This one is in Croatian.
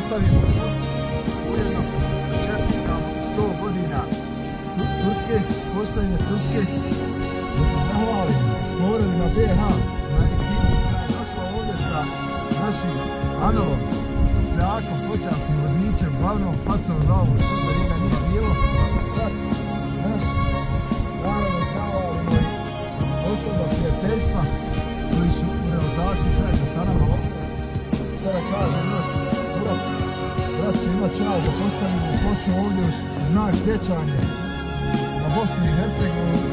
postavimo ujedno čestitkamo 100 godina Turske, postojanje Turske, da se zahvalimo sporovima BiH na ekipu koja je došla ovdje sa našim Anolom, Šljakom, počasnim vodičem, glavnom facom za ovu što da njega nije bilo. Naš naravno zahvalimo i osoba prijateljstva koji su u realizaciji zajedno sa nama ovdje. Šta da kažem, brat će imat čast da postavimo ploču ovdje u znak sjećanja na Bosnu i Hercegovinu